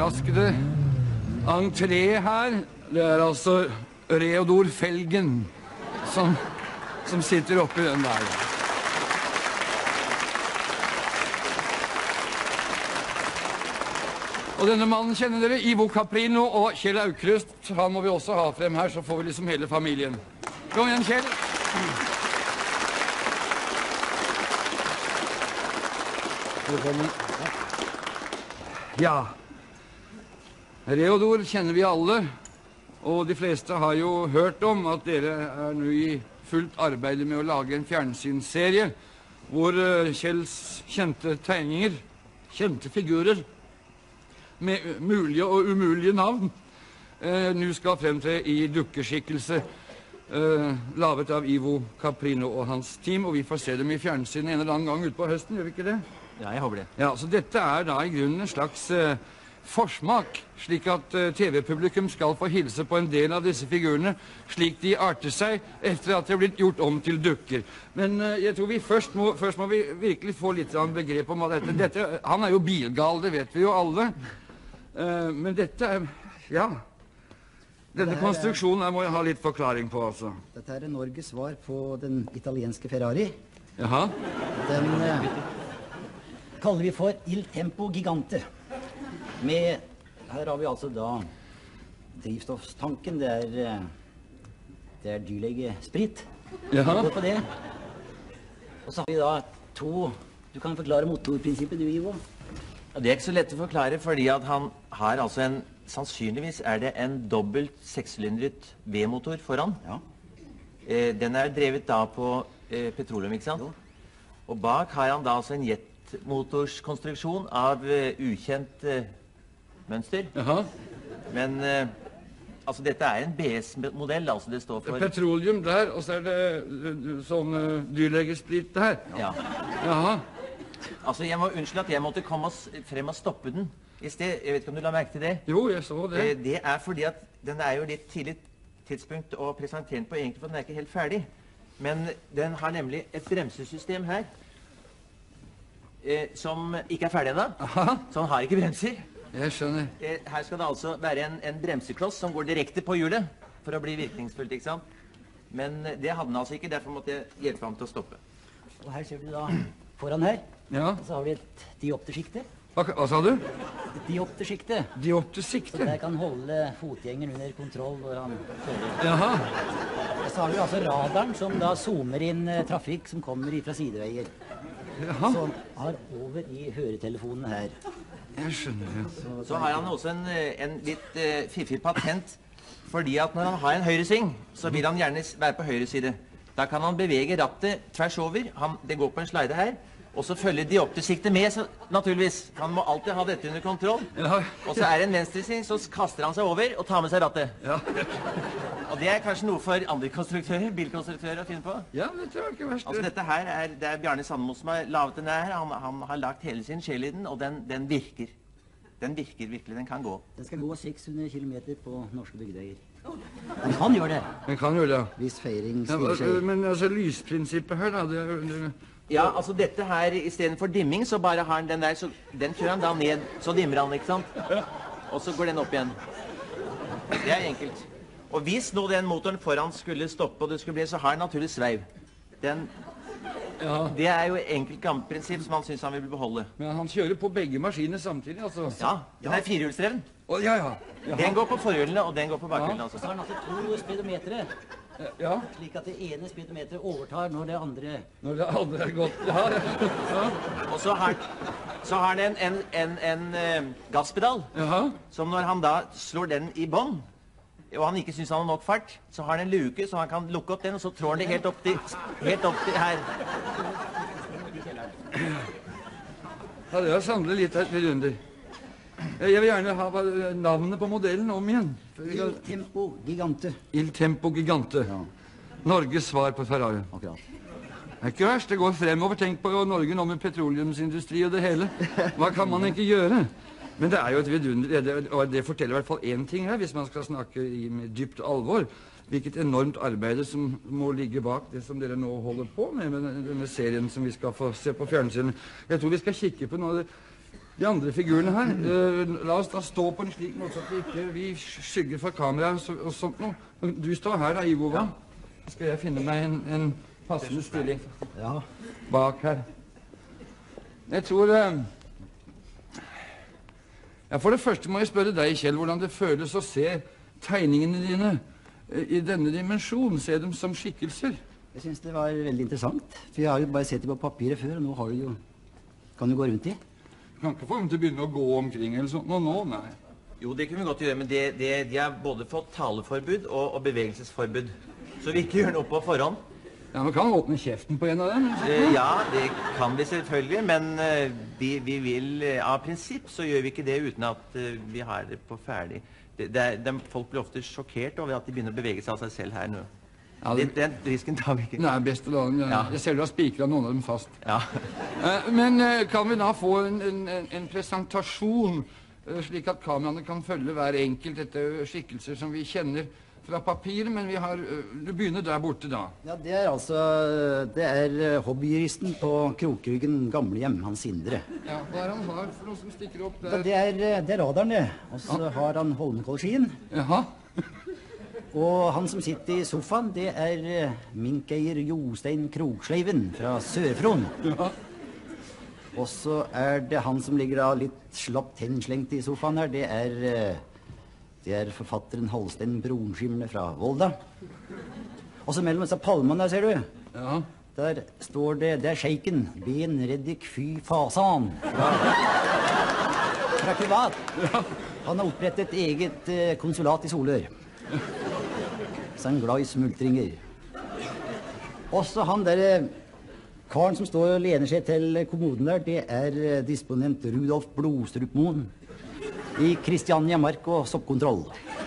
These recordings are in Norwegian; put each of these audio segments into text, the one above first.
overraskede entré her. Det er altså Reodor Felgen som sitter oppe i den der. Og denne mannen kjenner dere, Ivo Caprino og Kjell Aukrust. Han må vi også ha frem her, så får vi liksom hele familien. Kom igjen, Kjell. Ja. Reodor kjenner vi alle, og de fleste har jo hørt om at dere er nå i fullt arbeid med å lage en fjernsynsserie hvor Kjells kjente tegninger, kjente figurer med mulige og umulige navn nå skal fremtre i dukkeskikkelse lavet av Ivo Caprino og hans team, og vi får se dem i fjernsyn en eller annen gang ut på høsten, gjør vi ikke det? Ja, jeg håper det. Ja, så dette er da i grunnen en slags forsmak, slik at TV-publikum skal få hilse på en del av disse figurene, slik de arter seg etter at de har blitt gjort om til dukker. Men jeg tror vi først må vi virkelig få litt av en begrep om hva dette. Han er jo bilgal, det vet vi jo alle. Men dette er, ja, denne konstruksjonen her må jeg ha litt forklaring på, altså. Dette er Norges svar på den italienske Ferrari. Jaha. Den kaller vi for Il Tempo Gigante. Her har vi altså da drivstoffstanken, det er dyrlegesprit. Jaha. Gå på det. Og så har vi da du kan forklare motorprinsippet du, Ivo. Ja, det er ikke så lett å forklare, fordi at han har altså sannsynligvis er det en dobbelt sekssylindret V-motor foran. Ja. Den er drevet da på petroleum, ikke sant? Jo. Og bak har han da altså en jetmotorskonstruksjon av ukjent mønster. Jaha. Men altså dette er en BS-modell, altså det står for... Petroleum der, og så er det sånn dyrlegesprit der. Ja. Jaha. Altså jeg må unnskylde at jeg måtte komme frem og stoppe den i sted. Jeg vet ikke om du la merke til det? Jo, jeg så det. Det er fordi at den er jo litt tidlig tidspunkt å presentere den på egentlig, for den er ikke helt ferdig. Men den har nemlig et bremsesystem her, som ikke er ferdig ennå. Så han har ikke bremser. Jeg skjønner. Her skal det altså være en bremsekloss som går direkte på hjulet, for å bli virkningsfullt, ikke sant? Men det hadde den altså ikke, derfor måtte jeg hjelpe ham til å stoppe. Og her ser du da foran her. Ja. Og så har vi et diopterskikte. Hva sa du? Et diopterskikte. Dioptersikte? Så der kan holde fotgjengeren under kontroll når han kjører. Jaha. Og så har vi altså radaren som da zoomer inn trafikk som kommer fra sideveier. Jaha. Som har over i høretelefonene her. Jeg skjønner, ja. Så har han også en litt fiffig patent, fordi at når han har en høyresving, så vil han gjerne være på høyre side. Da kan han bevege rattet tvers over. Det går på en slide her. Og så følger dioptersiktet med, så, naturligvis. Han må alltid ha dette under kontroll. Ja. Og så er det en venstresving, så kaster han seg over og tar med seg rattet. Ja. Og det er kanskje noe for andre konstruktører, bilkonstruktører, å finne på. Ja, det tror jeg ikke verst. Altså dette her det er Bjarne Sandemo som har lavet den her. Han har lagt hele sin sjel i den, og den virker. Den virker virkelig, den kan gå. Den skal gå 600 kilometer på norske bygdøyer. Den kan gjøre det. Den kan gjøre det, ja. Hvis feiring Ja, stiger seg. men altså lysprinsippet her da, Ja, altså dette her, i stedet for dimming, så bare har han den der, så den kjører han da ned, så dimmer han, ikke sant? Og så går den opp igjen. Det er enkelt. Og hvis nå den motoren foran skulle stoppe, og det skulle bli, så har den naturlig sveiv. Det er jo enkelt gammelt prinsipp som han synes han vil beholde. Men han kjører på begge maskiner samtidig, altså. Ja, den er firehjulsdreven. Ja. Den går på forhjulene, og den går på bakhjulene, altså. Så har den altså 2 speedometere. Ja. Slik at det ene speedometeret overtar når det andre... Når det andre er gått, ja. Og så har han en gasspedal, som når han da slår den i bånd, og han ikke synes han har nok fart, så har han en luke, så han kan lukke opp den, og så trår han det helt opp til her. Ja, det var sannelig litt et vidunder. Jeg vil gjerne ha navnet på modellen om igjen. Il Tempo Gigante. Il Tempo Gigante. Ja. Norges svar på Ferrari. Akkurat. Det er ikke verst, det går fremover. Tenk på Norge nå med petroleumsindustri og det hele. Hva kan man ikke gjøre? Men det er jo et vidunder, og det forteller i hvert fall én ting her, hvis man skal snakke med dypt alvor. Hvilket enormt arbeid som må ligge bak det som dere nå holder på med denne serien som vi skal få se på fjernsynet. Jeg tror vi skal kikke på noe av det de andre figurene her. La oss da stå på en slik måte at vi skygger fra kameraet og sånt noe. Du står her da, Ivo, hva? Skal jeg finne meg en passende stilling bak her. Jeg tror... for det første må jeg spørre deg, Kjell, hvordan det føles å se tegningene dine i denne dimensjonen. Se dem som skikkelser. Jeg synes det var veldig interessant. For jeg har jo bare sett det på papiret før, og nå har du jo... Kan du gå rundt i? Du kan ikke få dem til å begynne å gå omkring eller sånt nå, nei. Jo, det kunne vi godt gjøre, men de har både fått taleforbud og bevegelsesforbud. Så vi ikke gjør noe på forhånd. Ja, man kan åpne kjeften på en av dem. Ja, det kan vi selvfølgelig, men vi vil, av prinsipp så gjør vi ikke det uten at vi har det på ferdig. Folk blir ofte sjokkert over at de begynner å bevege seg av seg selv her nå. Ja, den risken tar vi ikke. Nei, best å la dem. Jeg ser du har spikret noen av dem fast. Ja. Men kan vi da få en presentasjon, slik at kameraene kan følge hver enkelt etter skikkelser som vi kjenner fra papir, men vi har... Du begynner der borte da. Ja, det er hobbyjuristen på Krokryggen gamlehjem, han Sindre. Ja, hva er han har for noe som stikker opp der? Det er radaren, det. Og så har han Holmenkollskien. Jaha. Og han som sitter i sofaen, det er minkeier Jostein Krogsleiven fra Sørfron. Ja. Og så er det han som ligger da litt slapt henslengt i sofaen her, det er forfatteren Halstein Bronskimle fra Volda. Og så mellom disse palmene der, ser du, der står det er Sjeiken, Ben Reddik Fy Fasan. Fra Kuwait. Han har opprettet eget konsulat i Solør. Så han er glad i smultringer. Også han der karen som står og lener seg til kommoden der, det er disponent Rudolf Blodstrupmoen i Kristiania Mark og soppkontroll.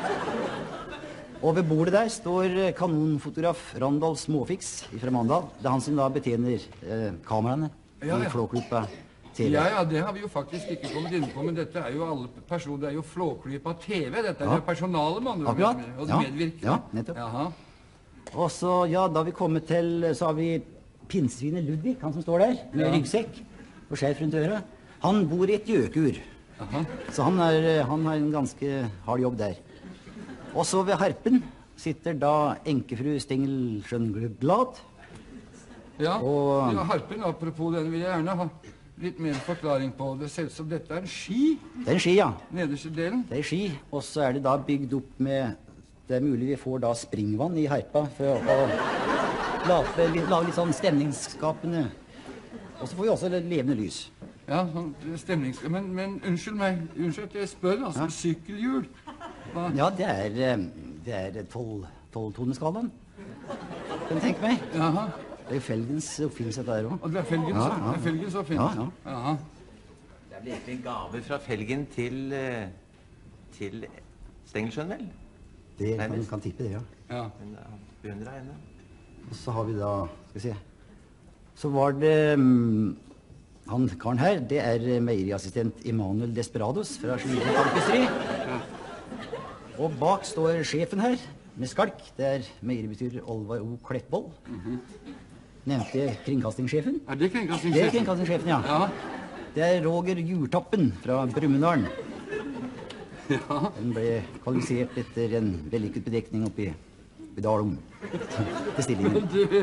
Og ved bordet der står kanonfotograf Randolf Småfiks fra Mandal. Det er han som da betjener kameraene i Flåklypa TV. Ja, det har vi jo faktisk ikke kommet inn på, men dette er jo alle personer, det er jo Flåklypa TV, dette er jo personale mann. Akkurat. Og det medvirker. Ja, nettopp. Jaha. Og så, da vi kommet til, så har vi pinsvinet Ludvig, han som står der, med ryggsekk og skjerf rundt øret. Han bor i et gjøkur. Så han har en ganske hard jobb der. Og så ved harpen sitter da enkefru Stengel Skjønglad. Ja, harpen, apropos den vil jeg gjerne ha litt mer forklaring på. Det ser ut som dette er en ski. Det er en ski, ja. Nederste delen. Det er ski, og så er det da bygd opp med, det er mulig vi får da springvann i harpa for å lage litt sånn stemningsskapende. Og så får vi også levende lys. Ja, sånn stemningsskapende. Men unnskyld at jeg spør, altså, sykkelhjul. Ja, det er 12-toneskalaen. Kan du tenke meg? Jaha. Det er jo Felgens oppfinnelse dette her også. Og det er Felgens oppfinnelse? Ja. Det er virkelig en gave fra Felgen til Stengelsjøen, vel? Det kan tippe det, ja. Men beundrer henne. Og så har vi da, skal vi se, så var det han karen her, det er meieriassistent Emanuel Desperados fra Slidre Kalkestri. Og bak står sjefen her, med skalk, det er meieribestyrer Olvar O. Klettvold. Nevnte kringkastingssjefen. Er det kringkastingssjefen? Det er kringkastingssjefen, ja. Det er Roger Jurtappen fra Brumunddal. Den ble kvalifisert etter en vellykket bedekning oppi Dalom til stillingen.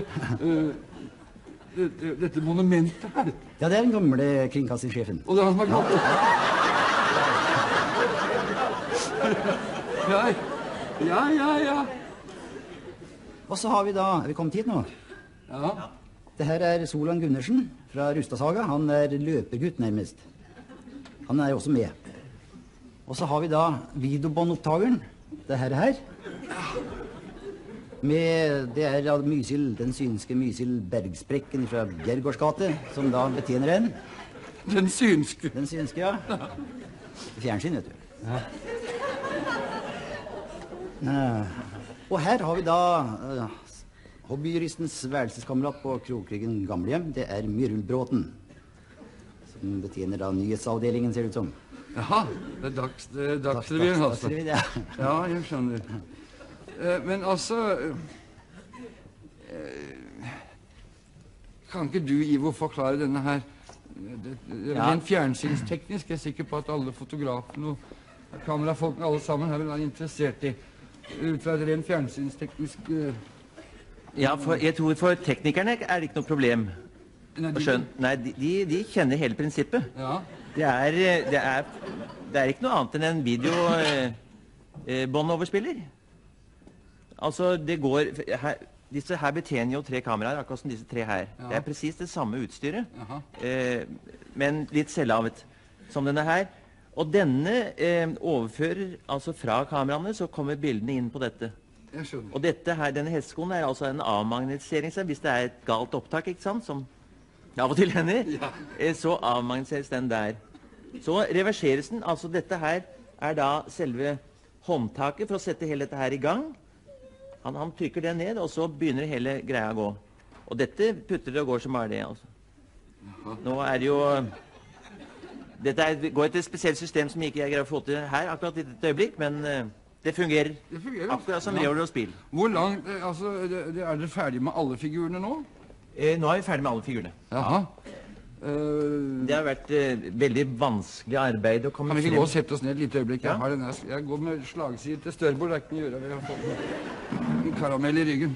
Dette monumentet her? Ja, det er den gamle kringkastingssjefen. Og det er han som har gått Ja. Og så har vi da, er vi kommet hit nå? Ja. Det her er Solan Gundersen fra Rustadsaga. Han er løpergutt nærmest. Han er også med. Og så har vi da videobåndopptageren. Det her. Det er den synske Mysil Bergsprekken fra Bjergårdsgate, som da betjener den. Den synske? Den synske, ja. Fjernsyn, vet du. Ja. Og her har vi da hobbyjuristens værelseskamerat på Krokryggen gamlehjem. Det er Myrulbråten, som betjener da nyhetsavdelingen, ser det ut som. Jaha, det er Dagsrevyen, altså. Dagsrevyen, ja. Ja, jeg skjønner. Men altså, kan ikke du, Ivo, forklare denne her Rent fjernsynsteknisk er jeg sikker på at alle fotografene og kamerafolkene alle sammen her vil være interessert i. Ut fra et rent fjernsynsteknisk... Ja, jeg tror for teknikerne er det ikke noe problem. Nei, de kjenner hele prinsippet. Ja. Det er ikke noe annet enn en videobåndoverspiller. Altså, det går... Disse her betjener jo 3 kameraer, akkurat som disse 3 her. Ja. Det er precis det samme utstyret, men litt selvlavet som denne her. Og denne overfører, altså fra kameraene, så kommer bildene inn på dette. Jeg skjønner. Og dette her, denne hesteskoen er altså en avmagnetisering, hvis det er et galt opptak, ikke sant, som av og til hender, så avmagnetiseres den der. Så reverseres den, altså dette her er da selve håndtaket for å sette hele dette her i gang. Han trykker det ned, og så begynner hele greia å gå. Og dette putter det og går som bare det, altså. Nå er det jo... Dette går et spesielt system som ikke jeg greier å få til her, akkurat i dette øyeblikk, men det fungerer akkurat som reoler og spill. Hvor langt, altså, er dere ferdig med alle figurene nå? Nå er vi ferdig med alle figurene. Jaha. Det har vært veldig vanskelig arbeid å komme Kan vi ikke frem. gå og sette oss ned et lite øyeblikk? Ja. Jeg går med slagside til Størbord, det er ikke noe å gjøre. Jeg har fått en karamell i ryggen.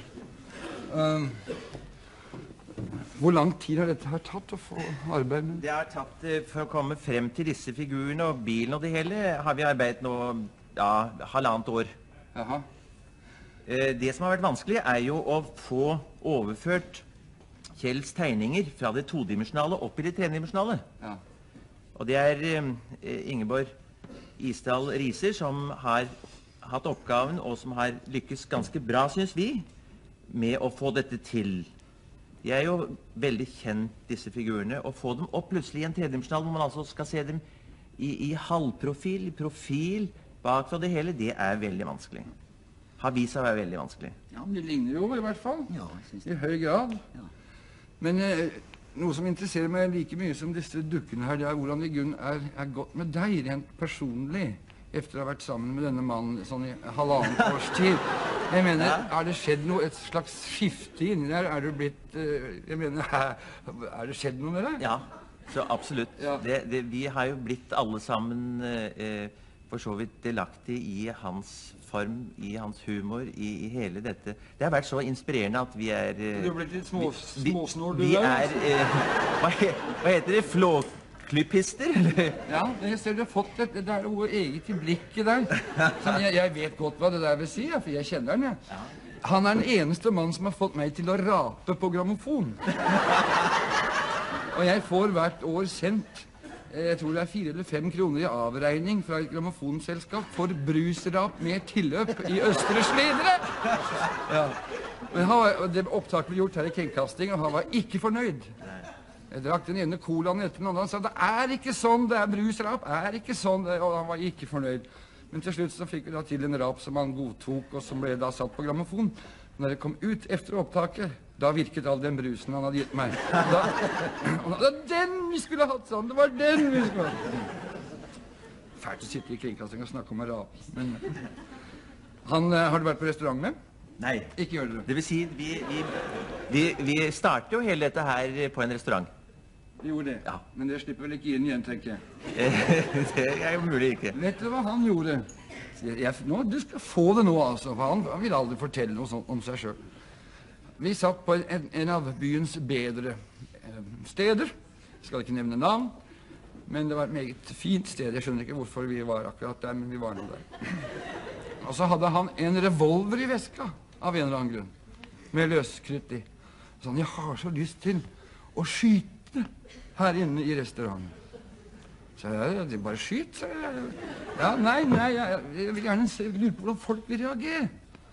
Hvor lang tid har dette her tatt å få arbeid med? Det har tatt, for å komme frem til disse figurene og bilen og det hele, har vi arbeidet nå, ja, 1,5 år. Jaha. Det som har vært vanskelig er jo å få overført Kjells tegninger fra det todimensionale opp i det tredimensjonale. Ja. Og det er Ingeborg Isdal Riser som har hatt oppgaven, og som har lykkes ganske bra, synes vi, med å få dette til. De er jo veldig kjent, disse figurene, og få dem opp plutselig i en tredimensjonal, hvor man altså skal se dem i halvprofil, i profil, bakfra det hele, det er veldig vanskelig. Har vist seg å være veldig vanskelig. Ja, men de ligner jo i hvert fall. Ja, jeg synes det. I høy grad. Ja. Men noe som interesserer meg like mye som disse dukkene her, det er hvordan det i grunnen er gått med deg, rent personlig, efter å ha vært sammen med denne mannen sånn i 1,5 års tid. Jeg mener, er det skjedd noe, et slags skifte inni der? Er du blitt, jeg mener, er det skjedd noe med deg? Ja, så absolutt. Ja. Vi har jo blitt alle sammen for så vidt delaktig i hans form, i hans humor, i hele dette. Det har vært så inspirerende at vi er... Du har blitt litt småsnår, du vi der. Hva heter det? Flåklypister? Ja, jeg ser du har fått det der noe eget i blikket der. Så jeg vet godt hva det der vil si, for jeg kjenner den, ja. Han er den eneste mann som har fått meg til å rape på grammofon. Og jeg får hvert år sendt, jeg tror det er 4 eller 5 kroner i avregning fra et grammofonselskap for brusrap med tilløp i Østre Slidre. Ja. Men det opptaket ble gjort her i kringkasting, og han var ikke fornøyd. Jeg drakk den ene colaen etter den andre, han sa, det er ikke sånn, det er brusrap, er ikke sånn, og han var ikke fornøyd. Men til slutt så fikk vi da til en rap som han godtok, og som ble da satt på grammofon. Når det kom ut efter opptaket, da virket all den brusen han hadde gitt meg. Det var den vi skulle ha hatt sånn, det var den vi skulle ha hatt. Fælt å sitte i kringkasting og snakke om en rap. Men har du vært på restaurant med? Nei. Ikke gjør det. Det vil si, vi starter jo hele dette her på en restaurant. Vi gjorde det, Ja. men det slipper vel ikke inn igjen, tenker jeg. Det er jo mulig ikke. Vet du hva han gjorde? Du skal få det nå, altså, for han vil aldri fortelle noe sånt om seg selv. Vi satt på en av byens bedre steder. Jeg skal ikke nevne navn, men det var et meget fint sted. Jeg skjønner ikke hvorfor vi var akkurat der, men vi var nå der. Og så hadde han en revolver i veska, av en eller annen grunn, med løskrutt i. Så han, jeg har så lyst til å skyte her inne i restauranten. Så jeg bare skyt, sa jeg. Ja, nei, jeg vil gjerne lure på hvordan folk vil reagere.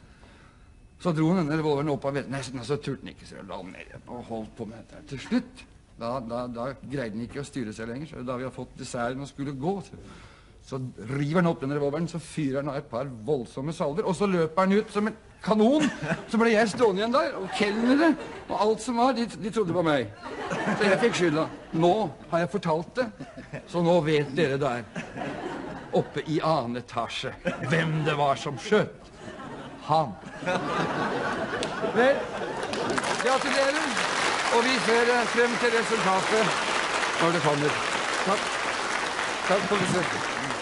Så dro han denne revolveren opp av vetten. Nei, så turte han ikke, så jeg la han ned og holdt på med dette. Til slutt, da greide han ikke å styre seg lenger, så da vi har fått desserten og skulle gå, så river han opp denne revolveren, så fyrer han av et par voldsomme salver, og så løper han ut som en kanon. Så ble jeg stående igjen der, og kelnere, og alt som var, de trodde på meg. Så jeg fikk skylda. Nå har jeg fortalt det, så nå vet dere der, oppe i annen etasje, hvem det var som skjøt. Han. Vel, gratulerer, og vi ser frem til resultatet når det kommer. Takk. Takk skal du se.